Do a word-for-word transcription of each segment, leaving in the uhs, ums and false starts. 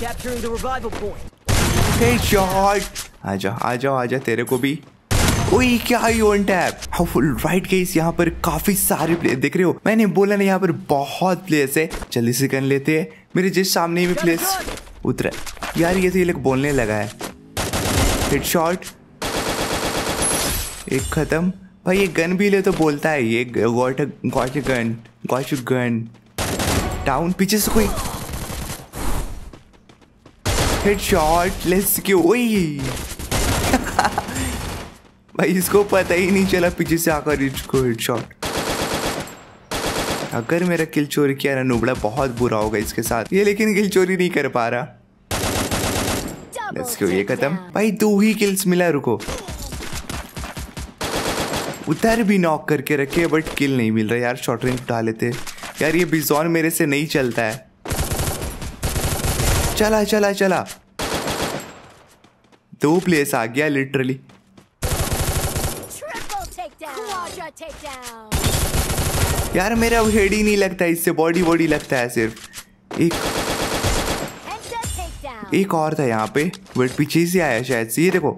Capturing the revival point. Headshot. आजा आजा आजा तेरे को भी। ओए क्या ही one tap. Full right guys, यहाँ पर काफी सारे प्लेयर देख रहे हो, मैंने बोला ना यहाँ पर बहुत प्लेयर्स है। जल्दी से कर लेते हैं। मेरे जिस सामने में प्लेयर्स उतरा यार, ये तो ये लोग बोलने लगा है। हेडशॉट, एक खत्म। भाई ये गन भी ले तो बोलता है ये got got gun got gun down. पीछे से कोई हेडशॉट, लेट्स गो। ओए भाई इसको पता ही नहीं चला पीछे से आकर इसको हेडशॉट। अगर मेरा किल चोरी किया ना नुबड़ा, बहुत बुरा होगा इसके साथ ये, लेकिन किल चोरी नहीं कर पा रहा। लेट्स गो, ये खत्म। भाई दो ही किल्स मिला। रुको, उधर भी नॉक करके रखे बट किल नहीं मिल रहा यार। शॉर्ट रेंज उठा लेते यार, ये बिजॉन मेरे से नहीं चलता है। चला चला चला, दो प्लेस आ गया लिटरली। यार मेरा हेड ही नहीं लगता इससे, बॉडी बॉडी लगता है सिर्फ। एक एक और था यहाँ पे, बट पीछे से आया शायद से। ये देखो,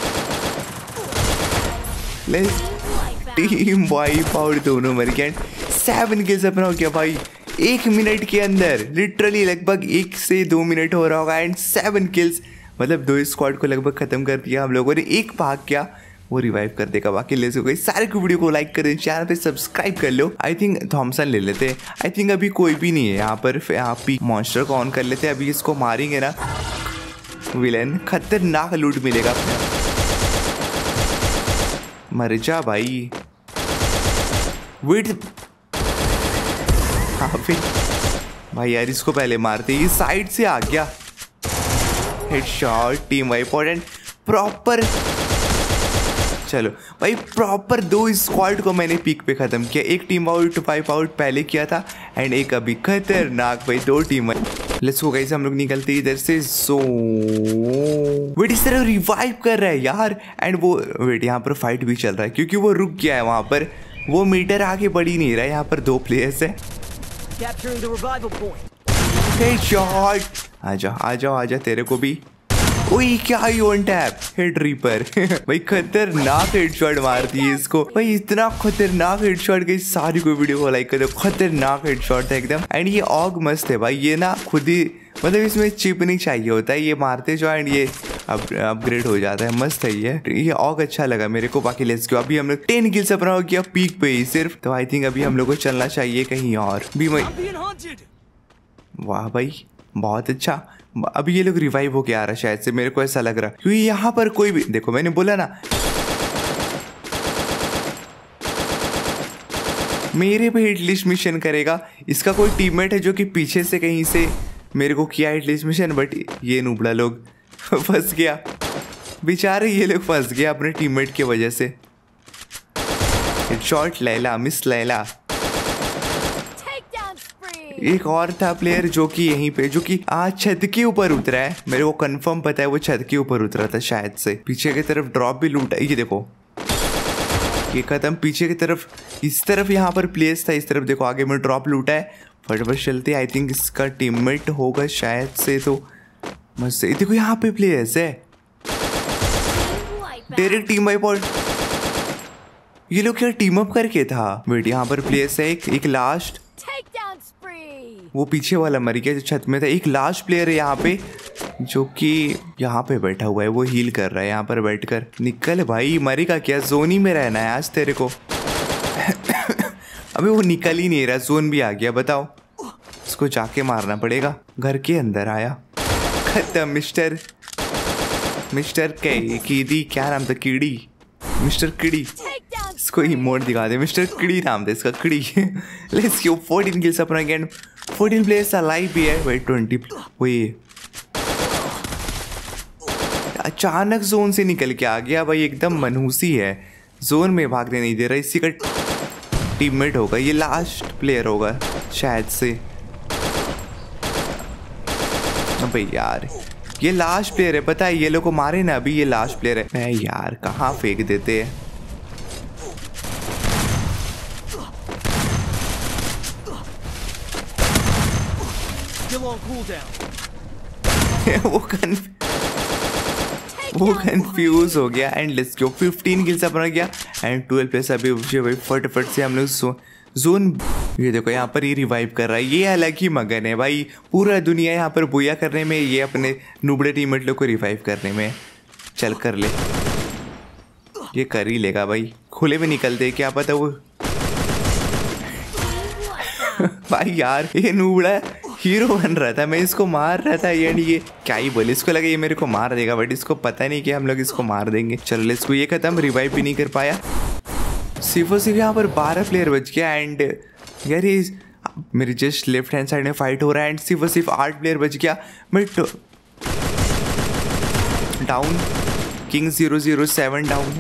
लेट्स टीम वाइप आउट, दोनों मर गए। सेवन किल्स अपना हो गया भाई एक मिनट के अंदर। लिटरली लगभग एक से दो मिनट हो रहा होगा एंड सेवन किल्स, मतलब दो स्क्वाड को लगभग खत्म कर दिया हम लोगों ने। एक भाग क्या वो रिवाइव कर देगा। बाकी ले सको सारे को वीडियो को लाइक कर दें, चैनल पे सब्सक्राइब कर लो। आई थिंक थॉमसन ले लेते हैं। आई थिंक अभी कोई भी नहीं है यहाँ पर। यहाँ पे मॉन्स्टर को ऑन कर लेते हैं। अभी इसको मारेंगे ना विलेन, खतरनाक लूट मिलेगा अपने। मर जा भाई। वेट, हाँ फिर भाई यार इसको पहले मारते। ये साइड से आ गया। Headshot, team wipe and proper. चलो भाई, प्रॉपर दो स्क्वाड को मैंने पीक पे खत्म किया। एक टीम आउट फाइव आउट पहले किया था एंड एक अभी। खतरनाक भाई, दो टीम। लेट्स गो गाइस, हम लोग निकलते इधर से। सो वेट, इस तरह रिवाइव कर रहा है यार। एंड वो वेट, यहाँ पर फाइट भी चल रहा है क्योंकि वो रुक गया है वहां पर। वो मीटर आगे बढ़ ही नहीं रहा है। यहाँ पर दो प्लेयर्स है। हेडशॉट, आजा आजा आजा तेरे को भी। ओए क्या ही वन टैप। हेड रीपर भाई खतरनाक हेडशॉट मारती है इसको। भाई इतना खतरनाक हेडशॉट गई, सारी कोई वीडियो को लाइक कर दो। खतरनाक हेडशॉट था एकदम। एंड ये ऑग मस्त है भाई। ये ना खुद ही, मतलब इसमें चिप नहीं चाहिए होता है, ये मारते जो एंड ये अप, अपग्रेड हो जाता है। मस्त है ये ये ऑग, अच्छा लगा मेरे को। बाकी लेट्स गो, अभी हम लोग टेन किल्स अपना हो गया पीक पे ही सिर्फ। तो आई थिंक अभी हम लोग को चलना चाहिए कहीं और भी। वाह भाई बहुत अच्छा। अभी ये लोग रिवाइव होके आ रहा है शायद से, मेरे को ऐसा लग रहा है क्योंकि यहाँ पर कोई भी, देखो मैंने बोला ना मेरे पे हिटलिस्ट मिशन करेगा। इसका कोई टीममेट है जो कि पीछे से कहीं से मेरे को किया हिटलिस्ट मिशन, बट ये नुबड़ा लोग फंस गया बेचारे। ये लोग फंस गया अपने टीममेट की वजह से। हेडशॉट लैला, मिस लैला। एक और था प्लेयर जो कि यहीं पे, जो कि आज छत के ऊपर उतरा है। मेरे को कंफर्म पता है वो छत के ऊपर उतरा था शायद से। पीछे की तरफ ड्रॉप भी लूटा। ये देखो, ये खत्म। पीछे की तरफ, इस तरफ यहाँ पर प्लेस था, इस तरफ देखो आगे में ड्रॉप लूटा है। फटाफट चलते। आई थिंक इसका टीममेट होगा शायद से। तो मस्त, देखो यहाँ पे प्लेयर्स है। Direct team wipe out. ये लोग क्या टीम अप करके था। वेट, यहाँ पर प्लेयर्स है। एक, एक लास्ट, वो पीछे वाला मर गया जो छत में था। एक लास्ट प्लेयर है यहाँ पे जो कि यहाँ पे बैठा हुआ है, वो हील कर रहा है यहाँ पर बैठकर। निकल भाई, मरेगा क्या? जोन ही में रहना है आज तेरे को। अबे वो निकल ही नहीं रहा, जोन भी आ गया। बताओ, इसको जाके मारना पड़ेगा। घर के अंदर आया, खत्म। मिस्टर मिस्टर कीड़ी, क्या नाम था? कीड़ी, मिस्टर कीड़ी। इसको इमोट दिखा दे, मिस्टर कीड़ी नाम था इसका, कीड़ी। लेट्स गो, फोर्टीन किल्स अपना अगेन। फोर्टीन प्लेयर्स अलाइव भी है। भाई ट्वेंटी, वो ये अचानक जोन से निकल के आ गया भाई, एकदम मनहूसी है। जोन में भागने नहीं दे रहा। इसी का टीममेट होगा, ये लास्ट प्लेयर होगा शायद से। भाई यार ये लास्ट प्लेयर है, पता है? ये लोग को मारे ना अभी, ये लास्ट प्लेयर है। मैं यार कहाँ फेंक देते हैं। वो कन वो कंफ्यूज हो गया and let's go. Fifteen kills अपना गया एंड ट्वेल्व प्लस अभी भाई फटाफट से हम लोग जोन। ये देखो यहाँ पर ये रिवाइव कर रहा है, ये अलग ही मगन है भाई। पूरा दुनिया यहाँ पर बुया करने में, ये अपने नुबड़े टीममेट लोग को रिवाइव करने में। चल कर ले, ये कर ही लेगा भाई। खुले में निकलते क्या पता वो भाई यार ये नूबड़ा हीरो बन रहा था, मैं इसको मार रहा था यार। ये क्या ही बोले, इसको लगा ये मेरे को मार देगा बट इसको पता नहीं कि हम लोग इसको मार देंगे। चलो लेट्स गो। ये खत्म, रिवाइव भी नहीं कर पाया। सिर्फ और सिर्फ यहाँ पर बारह प्लेयर बच गया एंड यार ये मेरी जस्ट लेफ्ट हैंड साइड में फाइट हो रहा है एंड सिर्फ और सिर्फ आठ प्लेयर बच गया। But down king zero zero seven down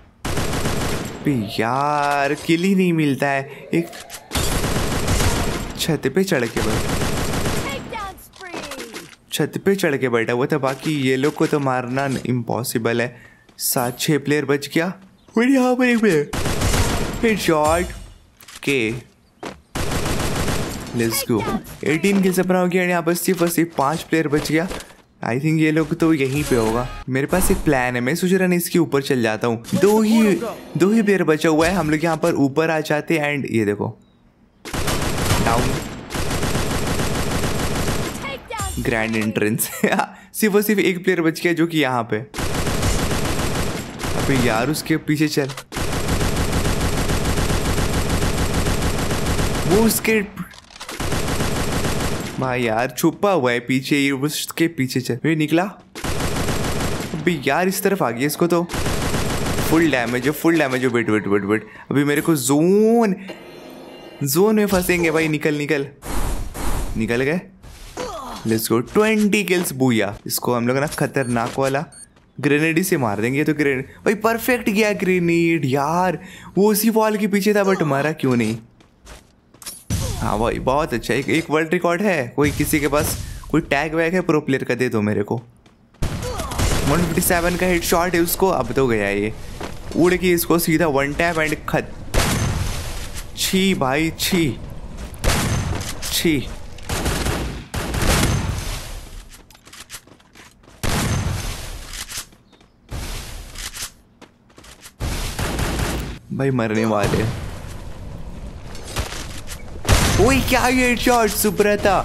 यार, किल ही नहीं मिलता है। एक छत पे चढ़ के बैठा छत पे चढ़ के बैठा हुआ था, बाकी ये लोग को तो मारना इम्पॉसिबल है। सात छः प्लेयर बच गया और यहाँ पर एक प्लेयर हेडशॉट के। Let's go. एटीन किल्स अपना हो गया, यहाँ पर सिर्फ और सिर्फ पाँच प्लेयर बच गया। आई थिंक ये लोग तो यहीं पे होगा। मेरे पास एक प्लान है, मैं सोच रहा नहीं इसके ऊपर चल जाता हूँ। दो ही दो ही प्लेयर बचा हुआ है, हम लोग यहाँ पर ऊपर आ जाते एंड ये देखो डाउन ग्रैंड एंट्रेंस। सिर्फ और सिर्फ एक प्लेयर बच गया जो कि यहाँ पे। अबे यार उसके पीछे चल, वो उसके भाई यार छुपा हुआ है पीछे, ये उसके पीछे चल। ये निकला अभी यार इस तरफ आ गया, इसको तो फुल डैमेज है, फुल डैमेज है। वेट वेट वेट वेट अभी मेरे को जोन जोन में फंसेंगे भाई। निकल निकल निकल गए। Let's go. Twenty kills booyah. इसको हम लोग ना खतरनाक वाला ग्रेनेड ही से मार देंगे। तो ग्रेनेड भाई परफेक्ट गया ग्रेनेड यार, वो उसी वॉल के पीछे था बट मारा क्यों नहीं। हाँ भाई बहुत अच्छा। एक, एक वर्ल्ड रिकॉर्ड है, कोई किसी के पास कोई टैग वैग है प्रो प्लेयर का, दे दो मेरे को। वन फिफ्टी सेवन का हिट शॉट है उसको, अब तो गया ये उड़ के, इसको सीधा वन टैप एंड खत। छी भाई छी छी। भाई मरने वाले। ओए क्या ये शॉट सुब्रता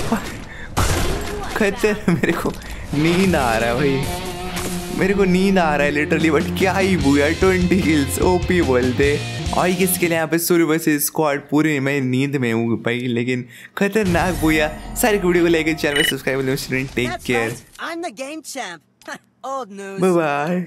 खतर। मेरे को नींद आ रहा है भाई, मेरे को नींद आ रहा है लिटरली। बट क्या ही बुआ ट्वेंटी किल्स ओपी बोलते। और किसके लिए यहाँ पे सूर्य वर्सेस स्क्वाड पूरी मैं नींद में हूँ भाई, लेकिन खतरनाक बुआ। सारी वीडियो को लेकर चैनल में subscribe take care, bye bye.